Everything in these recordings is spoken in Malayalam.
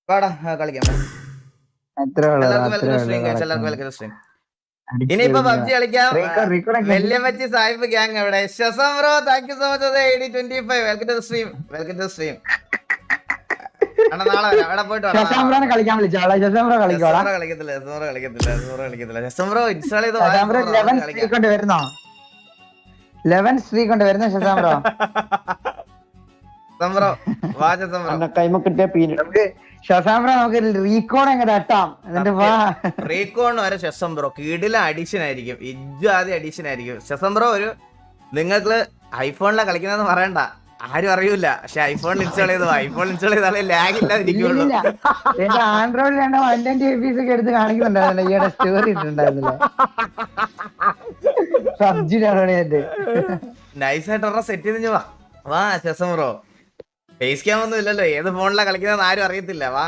വാടാ കളിക്കാം. ഇനിയിപ്പോ പബ്ജി കളിക്കാം. വെല്ലുമച്ചി സാഹിബ് ഗ്യാങ് എവിടെ? ശസം bro thank you so much. 25 welcome to stream. Welcome to stream. നാളെ വരാം. അവിടെ പോയിട്ട് കളിക്കത്തില്ല. ശസം ബ്രോ ഇൻസ്റ്റാൾ ചെയ്ത് റീകോൺ വരെ ശസം ബ്രോ കിടില അഡിഷൻ ആയിരിക്കും. ഇജ്ജാതി അഡിഷൻ ആയിരിക്കും ശസം ബ്രോ. ഒരു നിങ്ങൾക്ക് ഐഫോണിലാണ് കളിക്കുന്നതെന്ന് പറയണ്ട, ആരും അറിയൂല. പക്ഷെ ഐഫോണിൽ ഇൻസ്റ്റാൾ ചെയ്താലേ ലാഗ് ഇല്ലാതിരിക്കുള്ളൂ. ആൻഡ്രോയിഡ് എടുത്ത് കാണിക്കുന്നുണ്ടായിരുന്നില്ല, ഈയുടെ സ്റ്റോറി ഇട്ടുണ്ടായിരുന്നില്ല. നൈസായിട്ട് സെറ്റ് ചെയ്ത് വാ ശസം ബ്രോ. ഫേസ് ക്യാം ഒന്നും ഇല്ലല്ലോ, ഏത് ഫോണിലാണ് കളിക്കുന്നതെന്ന് ആരും അറിയത്തില്ല. വാ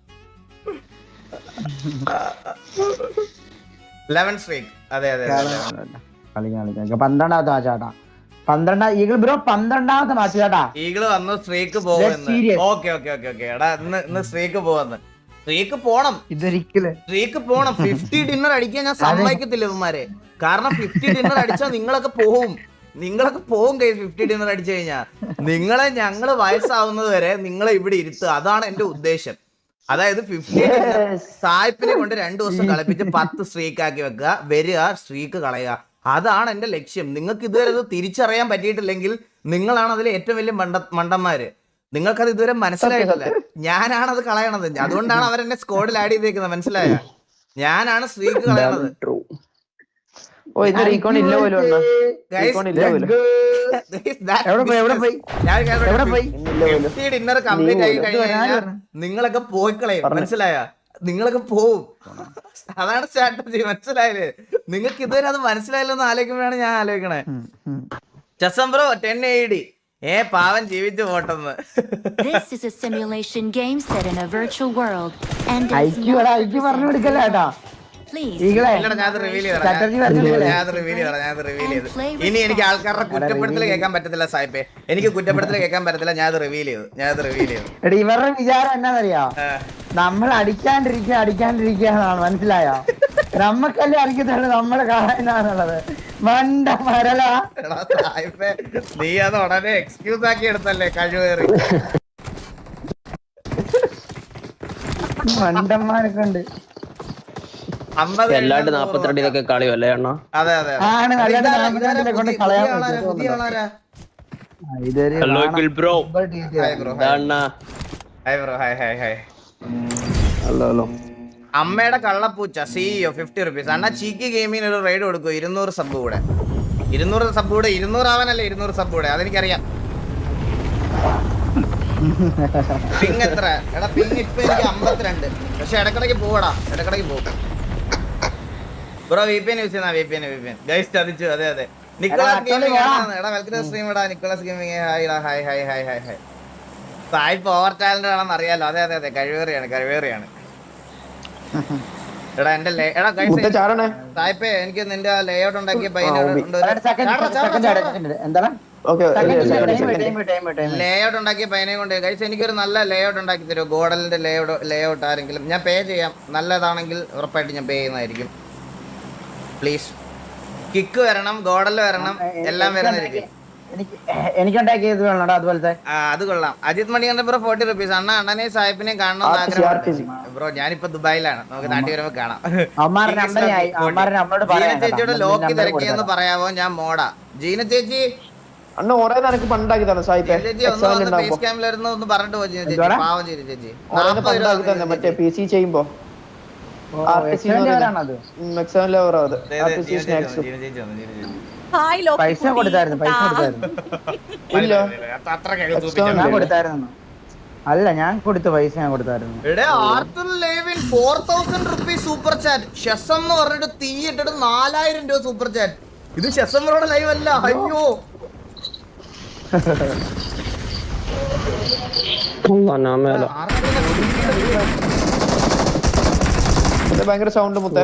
11 സ്ട്രീക്ക്. അതെ 12ാമത്തെ മാച്ചാട്ടാ. 12ാമത്തെ മാച്ച് ചേട്ടാ. ഈഗിള് വന്നു സ്ട്രീക്ക് പോകുന്നു. ഓക്കെ എടാ ഇന്ന് സ്ട്രീക്ക് പോകുന്നു. സ്ട്രീക്ക് പോണം. സ്ട്രീക്ക് പോണം. 50 ഡിന്നർ അടിക്കാൻ ഞാൻ സമ്മതിക്കത്തില്ല ഇവന്മാരെ. കാരണം 50 ഡിന്നർ അടിച്ചാൽ നിങ്ങളൊക്കെ പോകും. 50 ഡിന്നർ അടിച്ചു കഴിഞ്ഞാൽ ഞങ്ങള് വയസ്സാവുന്നത് വരെ നിങ്ങളെ ഇവിടെ ഇരുത്തുക. അതാണ് എന്റെ ഉദ്ദേശം. അതായത് 50 സായിപ്പിനെ കൊണ്ട് 2 ദിവസം കളിപ്പിച്ച് 10 സ്ട്രീക്ക് ആക്കി വെക്കുക, വരിക, സ്ട്രീക്ക് കളയുക. അതാണ് എന്റെ ലക്ഷ്യം. നിങ്ങൾക്ക് ഇതുവരെ അത് തിരിച്ചറിയാൻ പറ്റിയിട്ടില്ലെങ്കിൽ നിങ്ങളാണ് അതിൽ ഏറ്റവും വലിയ മണ്ടന്മാര്. നിങ്ങൾക്കത് ഇതുവരെ മനസ്സിലായിട്ടില്ല. ഞാനാണത് കളയണത്. അതുകൊണ്ടാണ് അവരെന്നെ സ്ക്വാഡിൽ ആഡ് ചെയ്തേക്കുന്നത്. മനസ്സിലായ? ഞാനാണ് സ്ട്രീക്ക് കളയണത്. ഡിന്നർ കംപ്ലീറ്റ് ആയി കഴിഞ്ഞാൽ നിങ്ങളൊക്കെ പോയി കളയും. മനസ്സിലായ? നിങ്ങളൊക്കെ പോവും. അതാണ് സ്ട്രാറ്റജി. മനസ്സിലായില്ലേ? നിങ്ങൾക്ക് ഇതുവരെ അത് മനസ്സിലായല്ലോ എന്ന് ആലോചിക്കുമ്പോഴാണ് ഞാൻ ആലോചിക്കണേ. ചസം ബ്രോ 10 AD. പാവൻ ജീവിച്ചു പോട്ടെന്ന്. ഇനി എനിക്ക് ആൾക്കാരുടെ കുറ്റപ്പെടുത്തൽ കേൾക്കാൻ പറ്റത്തില്ല സായിപ്പേ. എനിക്ക് കുറ്റപ്പെടുത്തൽ കേൾക്കാൻ പറ്റത്തില്ല. ഞാൻ റിവീൽ ചെയ്തു. ഇവരുടെ വിചാരം എന്നാന്നറിയാ, നമ്മൾ അടിക്കാണ്ടിരിക്കാന്നാണ്. മനസ്സിലായോ? നമ്മക്കല്ലേ അടിക്കത്തുള്ളൂ, നമ്മളെ കാണാനുള്ളത്. മണ്ട മരല നീ അത് ഉടനെ എക്സ്ക്യൂസ് ആക്കി എടുത്തല്ലേ കഴിവേറി. മണ്ടന്മാരൊക്കെ ഉണ്ട്. 42 ഇതൊക്കെ കളിയല്ലേ അണ്ണാ? അതെ അമ്മയുടെ കള്ളപ്പൂച്ച CEO 50 റുപ്പീസ്. അണ്ണാ ചീക്കി ഗെയിമിന് ഒരു റൈഡ് കൊടുക്കും. 200 സബ് കൂടെ. 200 ആവാനല്ലേ 200 സബ് കൂടെ. അതെനിക്കറിയാം. പിങ് എത്ര? എടാ പിങ് ഇപ്പൊ എനിക്ക് 52. പക്ഷെ ഇടക്കിടക്ക് പോവടാ, പോകും ബ്രോ. VPN യൂസ് ചെയ്യുന്ന VPN ഗൈസ് ചതിച്ചു. അതെ നിക്കോളാസ് ഗെയിമിംഗ് ആണ്. എടാ വെൽക്കം ടു സ്ട്രീം. എടാ നിക്കോളാസ് ഗെയിമിംഗ് ഹായ്. സായിപ്പ് ഓവർ ടാലന്റഡ് ആണെന്ന് അറിയാലോ. അതെ കഴിവേറിയാണ്. എടാ എന്റെ സായിപ്പേ എനിക്ക് നിന്റെ ലേഔട്ട് ഉണ്ടാക്കിയ ലേഔട്ട് ഉണ്ടാക്കിയ പയ്യനെ കൊണ്ട് ഗൈസ് എനിക്കൊരു നല്ല ലേഔട്ട് ഉണ്ടാക്കി തരുമോ? ഗോഡലിന്റെ ലേഔട്ട് ആരെങ്കിലും. ഞാൻ പേ ചെയ്യാം. നല്ലതാണെങ്കിൽ ഉറപ്പായിട്ട് ഞാൻ പേ ചെയ്യുന്നതായിരിക്കും. പ്ലീസ്. കിക്ക് വരണം, ഗോഡൽ വരണം, എല്ലാം വരുന്നതായിരിക്കും. എനിക്കുണ്ടാക്കിയത് വേണം അതുപോലത്തെ. അത് കൊള്ളാം. Ajith Manikandan bro 40 rupees. അണ്ണനെ സാഹിബിനെ കാണണമെന്ന് ആഗ്രഹം. ബ്രോ ഞാനിപ്പോ ദുബായിലാണ്. നമുക്ക് നാട്ടിൽ വരുമ്പോ കാണാം. ജീന ചേച്ചിയോട് ലോക്കി തിരക്കിയെന്ന് പറയാവോ? ഞാൻ മോഡാ. ജീന ചേച്ചി അണ്ണ ഒരേ നിനക്ക് പണ്ടാക്കി തന്നെ ഫേസ് ക്യാമിലായിരുന്നു ഒന്ന് പറഞ്ഞിട്ട് പോയി. ജീന ചേച്ചി പാവം. ജീന ചേച്ചി മറ്റേ PC ചെയ്യുമ്പോ പൈസ കൊടുത്തായിരുന്നു. അല്ല ഞാൻ കൊടുത്ത പൈസ ഞാൻ കൊടുത്തായിരുന്നു. 4000 റുപ്പീസ് സൂപ്പർ ചാറ്റ്. ഷസം എന്ന് പറഞ്ഞിട്ട് തീ ഇട്ടിട്ട് 4000 രൂപ സൂപ്പർ ചാറ്റ്. ഇത് ഷസമ്മയുടെ ലൈവ് അല്ല. അയ്യോ ഭയങ്കര സൗണ്ട് മുത്തേ.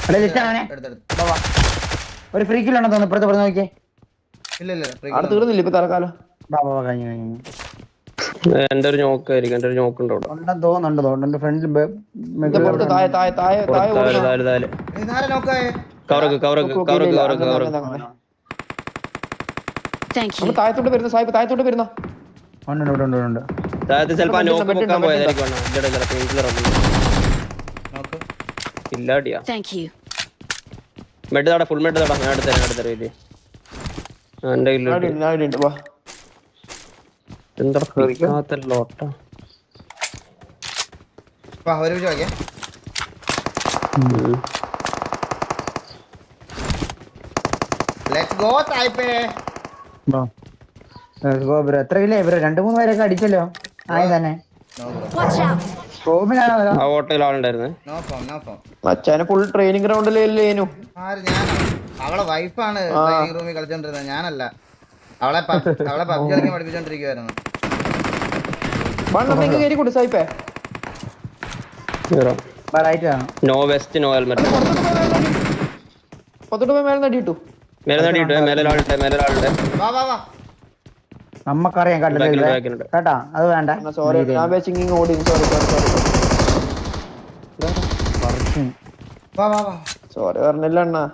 ഒരു ഫ്രീ കില്ല് ഉണ്ടോ തോന്നുന്നു ഇപ്പുറത്ത് പറഞ്ഞ് നോക്കിയേ. ഇല്ല അവിടെ തീർന്നില്ല ഇപ്പൊ തൽക്കാലം. കഴിഞ്ഞു കഴിഞ്ഞു എന്റെ ഒരു നോക്കായിരിക്കും. എന്റെ ഒരു നോക്കുണ്ട് അവിടെ. ഉണ്ടെന്ന് തോന്നുന്നുണ്ട് ഫ്രണ്ടിൽ പുറത്ത് താഴെ താഴെ താഴെ താഴെ ഓടുന്നു. നമ്മൾ താഴത്തോട്ട് വരുന്ന സാഹിബ് താഴത്തോട്ട് വരുന്ന ഉണ്ട്. താഴത്ത് ചിലപ്പോ നോക്ക് പൊക്കാൻ പോയതായിരിക്കും. ഇല്ലാടിയാ മെഡ് താടാ ഫുൾ മെഡ് താടാ. ഞാൻ എടുത്തരാം എന്റെ എന്താ ലോട്ട എത്ര കിലോ ഇവര് 2-3 പേരൊക്കെ അടിച്ചല്ലോ. ആയി തന്നെ ആ ഹോട്ടലിൽ ആളുണ്ടായിരുന്നു. അച്ഛനെ ഫുൾ ട്രെയിനിങ് ഗ്രൗണ്ടിലേനു. അവളെ വൈഫാണ് ട്രെയിനിങ് റൂമിൽ കളിച്ചോണ്ടിരുന്നത്, ഞാനല്ല. അവളെ പബ്ജി കളിക്കാൻ പഠിപ്പിച്ചോണ്ടിരിക്കുവായിരുന്നു. No vest no helmet. നമ്മക്കറിയാം കേട്ടാ, അത് വേണ്ട. സോറി പറഞ്ഞില്ല അണ്ണാ.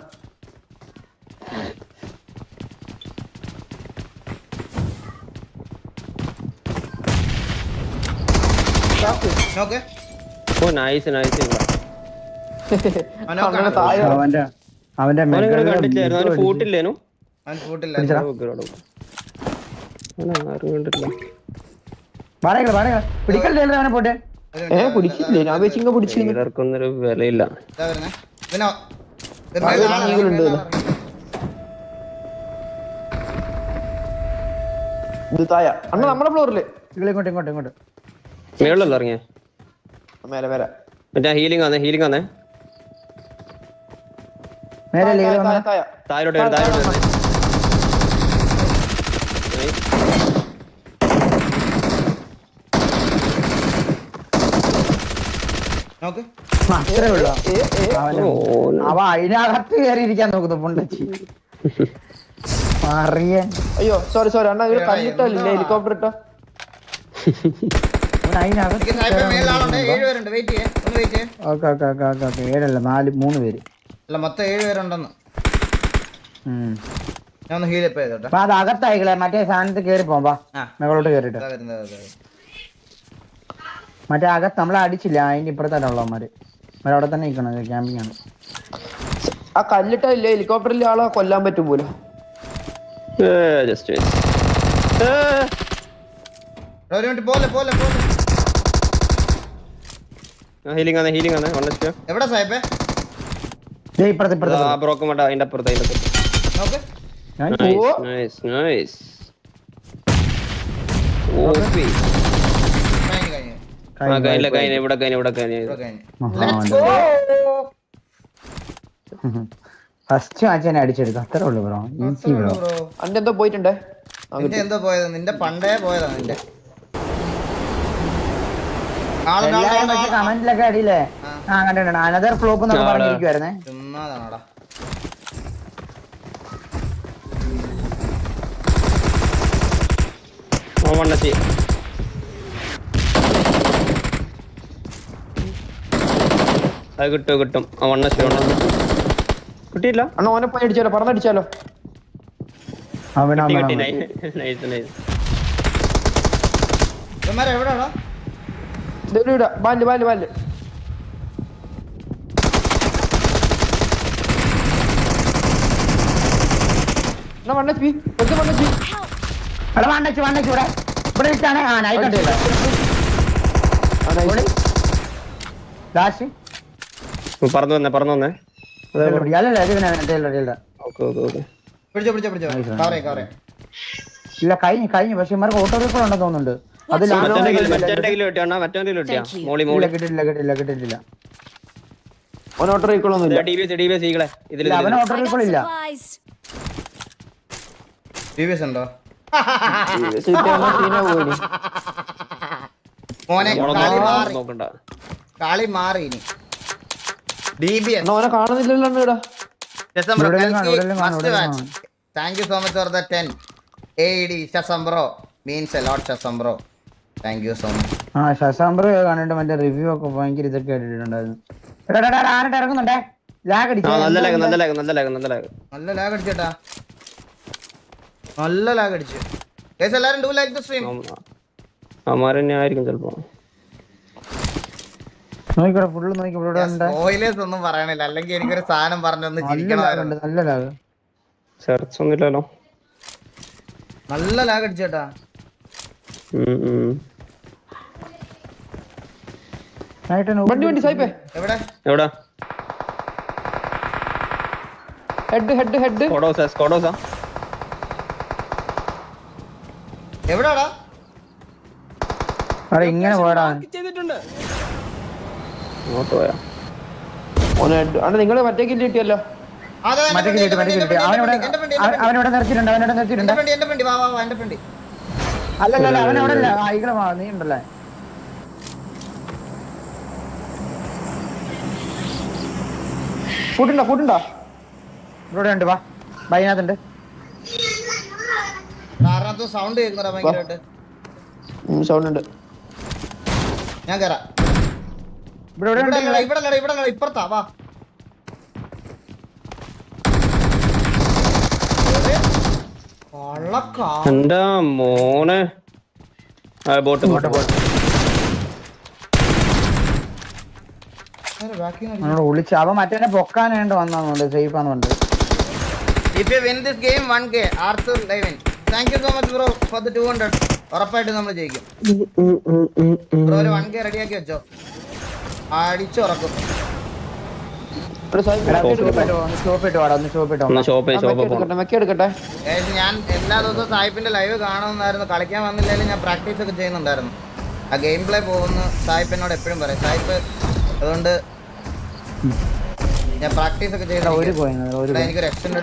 അവന്റെ ഫൂട്ടില്ലേനു. പിടിക്കല്ലേ പോട്ടെ. പിടിച്ചില്ലൊരു വിലയില്ല. നമ്മുടെ ഫ്ലോറില് ഇങ്ങോട്ട് മേളല്ലോ ഇറങ്ങിയ മേലെ മേലെ മറ്റേ ഹീലിംഗ് വന്നേ താഴോട്ട് അത്രേ ഉള്ളു. അവ അതിനകത്ത് കയറിയിരിക്കാൻ നോക്കുന്നു പൊണ്ടച്ചി. അയ്യോ സോറി അണ്ണാ കല്ലിട്ടല്ലേ ഹെലികോപ്റ്റർ ഇട്ടോ. ഏഴല്ല 3 പേര് മൊത്തം 7 പേരുണ്ടെന്ന്. അത് അകത്തായിക്കളെ. മറ്റേ സാധനത്ത് കേറി പോവാ, മുകളോട്ട് കേറിട്ട്. മറ്റേ അകത്ത് നമ്മളെ അടിച്ചില്ല, അതിന്റെ ഇപ്പുറത്താണുള്ളവന്മാര്. അവിടെ തന്നെ നിൽക്കണം, ക്യാമ്പിംഗ് ആണ്. ആ കല്ലിട്ടല്ലേ ഹെലികോപ്റ്ററിൽ ആളെ കൊല്ലാൻ പറ്റും പോലും. എവിടെ സാഹിബേ? ബ്രോക്കൻ വേണ്ട, അതിന്റെ അപ്പുറത്ത്. ഫസ്റ്റ് മാച്ച് അടിച്ചെടുക്കും, അത്രേ ഉള്ളു ബ്രോ. Easy bro. എന്തോ പോയിട്ടുണ്ടേ. എന്തോ പോയത് നിന്റെ പണ്ടേ പോയതാ നിന്റെ. കമന്റിലൊക്കെ അടിയില്ലേ? കണ്ടിട്ടുണ്ട്. അനദർ ഫ്ലോപ്പ് എന്നൊക്കെ പറഞ്ഞിരിക്കുവായിരുന്നേ. ചുമ്മാതാണോടാ. അത് കിട്ടും. കിട്ടിയില്ല അണ്ണ. ഓനെ പോയി അടിച്ചാലോ, പറഞ്ഞടിച്ചാലോ. എവിടെയാണോ ബാല് പറന്നു വന്നേ. ഇല്ല കഴിഞ്ഞു. പക്ഷെ ഇമാർക്ക് ഓട്ടോ റീക്കോൾ ഉണ്ടെന്ന് തോന്നുന്നുണ്ട്. അത് കിട്ടില്ല. ഓട്ടോ റീക്കോൾ ഒന്നും ഇല്ല. അവൻ ഓട്ടോ റീക്കോൾ ഇല്ല. ഉണ്ടോ മോനെ? കളി മാറി ഇനി. DBS. അവനെ കാണുന്നില്ലല്ലോ ഇവിടെ. Thank you so much for the 10. AED Shasam bro means a lot Shasam bro. Thank you so much. Shasam bro കണ്ടിട്ട് മറ്റേ റിവ്യൂ ഒക്കെ ഭയങ്കര ഇതൊക്കെ ആയിട്ടുണ്ടായിരുന്നു. ആരുടെ ഇറങ്ങുന്നുണ്ടേ? ലാഗ് അടിച്ചു. നല്ല ലാഗ് അടിച്ചേട്ടാ. നല്ല ലാഗ് അടിച്ചു. ഗയ്സ് എല്ലാരും ഡു ലൈക്ക് ദി സ്ട്രീം. അമാരന്നെ ആയിരിക്കും ചിലപ്പോ. നോക്കിക്കോ ഫുള്ള് നോക്കിക്കോ ഇവിടെ ഉണ്ട്. സ്പോയിലേഴ്സ് ഒന്നും പറയണില്ല അല്ലെങ്കിൽ എനിക്കൊരു സാധനം പറഞ്ഞൊന്ന് ചിരിക്കണമായിരുന്നു. നല്ല ലാഗ്. സെർച്ച് ഒന്നുമില്ലല്ലോ. നല്ല ലാഗ് അടിച്ചേട്ടാ. വണ്ടി സായിപ്പേ. എവിടെ? ഹെഡ് സ്കോഡോസാ. എവിടാടാ? അവിടെ ഇങ്ങനെ പോടാ. അങ്ങോട്ട് പോയാ. നിങ്ങള് മറ്റേ കില്ല് കിട്ടിയല്ലോ. അവനവിടെ നിർത്തിയിട്ടുണ്ട്. അല്ലല്ല അവനവിടെ അല്ല. ആയികളെ നീ ഉണ്ടല്ലേ? ഫുഡുണ്ടോ? ഇവിടെ ഉണ്ട്. വാ ബൈനകത്തുണ്ട്. സൗണ്ട് കേൾക്കുന്നതാ ഭയങ്കരമായിട്ട്. സൗണ്ട് ഉണ്ട്. ഞാൻ കേറാം. ഇവിടെ ഇപ്പുറത്താ. വാ എന്താ മോനെ ബോട്ട് വിളിച്ചു. അവൻ മറ്റേ പൊക്കാനായിട്ട് വന്നു സേഫ് ആണെന്നുണ്ട്. If you win this game 1k Arthur Levin. Thank you so much bro for the 200. ഉറപ്പായിട്ട് നമ്മൾ ജയിക്കും ബ്രോ. ഒരു 1k റെഡിയാക്കി വെച്ചോ. അടിച്ചു ഉറക്കും. ഞാൻ എല്ലാ ദിവസവും സായിപ്പിന്റെ ലൈവ് കാണുമെന്നായിരുന്നു. കളിക്കാൻ വന്നില്ലെങ്കിലും ഞാൻ പ്രാക്ടീസ് ഒക്കെ ചെയ്യുന്നുണ്ടായിരുന്നു. ആ ഗെയിം പ്ലേ പോകുന്നു സായിപ്പിനോട് എപ്പോഴും പറയും സായിപ്പ്. അതുകൊണ്ട് ഞാൻ പ്രാക്ടീസ് ഒക്കെ ചെയ്ത എനിക്കൊരു എക്സ്റ്റൻഡ്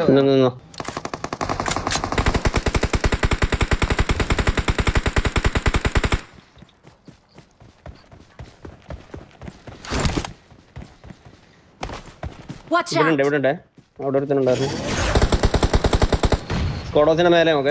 ഇവിടെ അവിടെ ഒരുത്തനുണ്ടായിരുന്നു. സ്കോഡോസിന്റെ മേലെ നോക്കെ.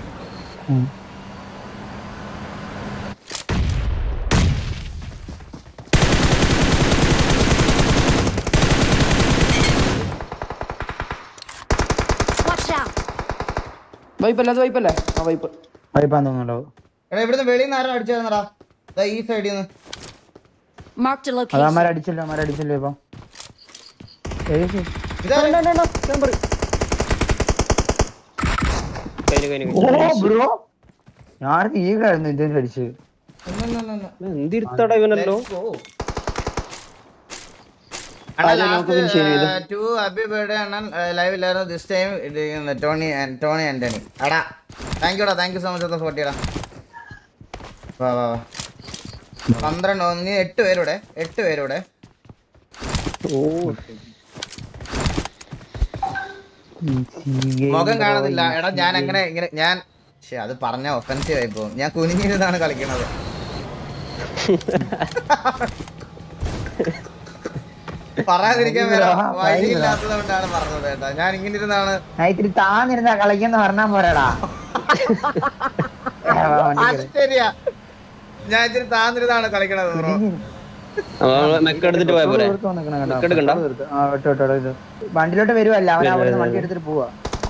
വൈപ്പല്ലേ. ഇവിടുന്ന് വെളിയിൽ നിന്ന് ആരും അടിച്ചായിരുന്നടാ. ഈ സൈഡിൽ നിന്ന് അടിച്ചല്ലോ ഇപ്പൊ. ഞാൻ ഈഗായിരുന്നു ഇതിന് അടിച്ചത്. എന്തിരുത്തട ഇവനല്ലോ. Tony Antony. അടാ താങ്ക് യു സോ മച്ച് ഫോർട്ടിയടാ. വാ 12 8 പേരൂടെ. മുഖം കാണുന്നില്ല. എടാ ഞാൻ അങ്ങനെ ഞാൻ അത് പറഞ്ഞ ഒഫൻസീവ് ആയി പോകും. ഞാൻ കുനിഞ്ഞിരുന്നാണ് കളിക്കണത്. പറയാതിരിക്കാൻ വഴിയില്ലാത്തത് കൊണ്ടാണ് പറഞ്ഞത് കേട്ടാ. ഞാൻ ഇങ്ങനെ ഇരുന്നാണ് ഇത്തിരി താന്നിരുന്നാ കളിക്കുന്ന പറഞ്ഞാ പോരാടാ. ശരിയാ, ഞാൻ ഇത്തിരി താന്നിരുന്നാണ് കളിക്കണത് ബ്രോ. വണ്ടിയിലോട്ട് വരുവല്ല, അവൻ അവിടെ വണ്ടി എടുത്തിട്ട് പോവാ.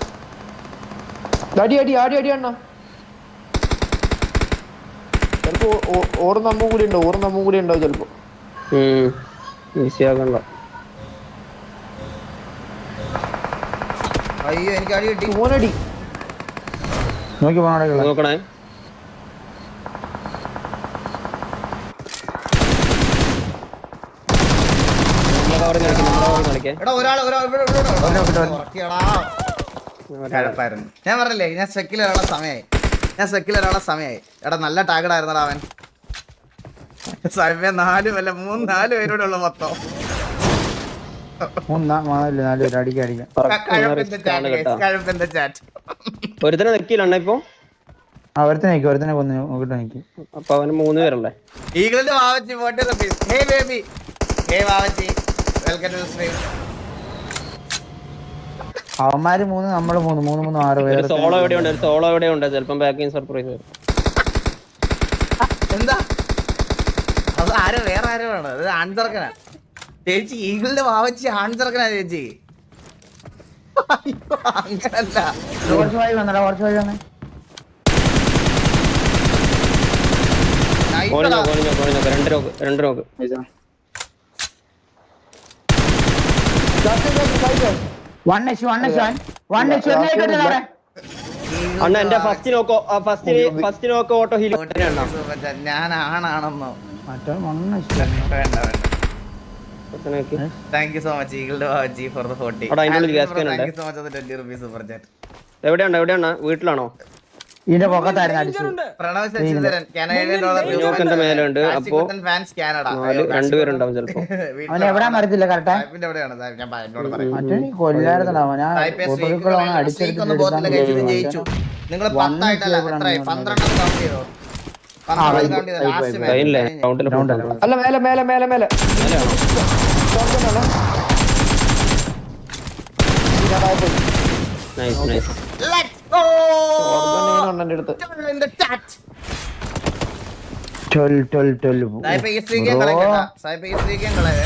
ചിലപ്പോ ഓറ് നമ്മ കൂടി ഉണ്ടാവും ചിലപ്പോ. അയ്യോ എനിക്ക് അടി കിട്ടി. മോനടി നോക്കണേ. ഞാൻ പറഞ്ഞില്ലേ ഞാൻ സെക്കിലൊരാളെ സമയായി. എടാ നല്ല ടാഗഡായിരുന്നടാ അവൻ. സമയം 4 പേരോടെ ഉള്ള മൊത്തം. ഒരുത്തനെ നെക്കിയിലുണ്ട ഇപ്പൊ. അപ്പൊ അവന് 3 പേരല്ലേ. ഈഗിളിന്റെ വാവച്ചി വാവച്ചി വെൽക്കം ടു സ്ട്രീം. അവന്മാര് 3 നമ്മള് 3 3 3 6 പേര്. സോളോ എവിടെയുണ്ട്? ഒരു സോളോ എവിടെയുണ്ട്? ചിലപ്പം ബാക്കിങ് സർപ്രൈസ് വരും. എന്താ അത്? ആരോ വേറെ ആരോ ആണ്. അത് ആൺചെറുക്കനാ ചേച്ചി. ഈഗിളിന്റെ വാവച്ചി ആൺചെറുക്കനാ ചേച്ചി. അയ്യോ അങ്ങനല്ല. കുറച്ച് വഴി വന്നടാ, കുറച്ച് വഴി വന്നേ. രണ്ട് നോക്ക്. അണ്ണ എന്റെ ഫസ്റ്റ് നോക്ക് ഓട്ടോ ഹീൽ. ഞാൻ ആണാണെന്നോ? മറ്റോ വേണ്ട. താങ്ക് യു സോ മച്ച് ഈഗിളുടെ വാവച്ചി for the 40. Thank you so much for 20 rupees super chat. എവിടെയാണ്? വീട്ടിലാണോ? ഇതിന്റെ പൊക്കത്തായിരുന്നു അടിച്ചത്. പ്രണവ് ശശിധരൻ കാനഡിയൻ എന്റെ മേലുണ്ട്. അപ്പൊ ഫാൻസ് കാനഡ. രണ്ടുപേരുണ്ടാവും ചിലപ്പോ. അവൻ എവിടാ മരത്തില്ല കറക്റ്റ്. സായിപ്പിന്റെ എവിടെയാണ് ഞാൻ എന്നോട് പറയാം. മറ്റേ കൊല്ലായിരുന്നോ ഞാൻ ജയിച്ചു. നിങ്ങൾ 10 ആയിട്ടല്ല എത്രയായി? 12 കൗണ്ട് ചെയ്തോ? 12 കൗണ്ട് ചെയ്തോ? ലാസ്റ്റ് മാച്ച് അല്ല മേലെ നൈസ്. Let's go. എന്റെ അടുത്ത് 12 സായിപ്പ് ഈ സ്ട്രീക്ക് കളയണ്ട. സായിപ്പ് ഈ സ്ട്രീക്ക് കളയവേ.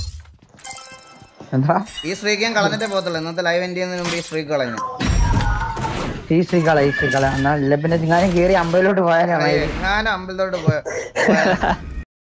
എന്താ ഈ സ്ട്രീക്ക് കളഞ്ഞിട്ടേ പോകത്തുള്ളൂ. ഇന്നത്തെ ലൈവ് എൻഡ് ചെയ്യുന്നതിന് മുമ്പ് ഈ സ്ട്രീക്ക് കളഞ്ഞു. ഈ സ്ത്രീകളെ എന്നാ പിന്നെ ചിങ്ങാനും കേറി അമ്പലത്തിലോട്ട് പോയാലേ ഞാൻ അമ്പലത്തോട്ട് പോയ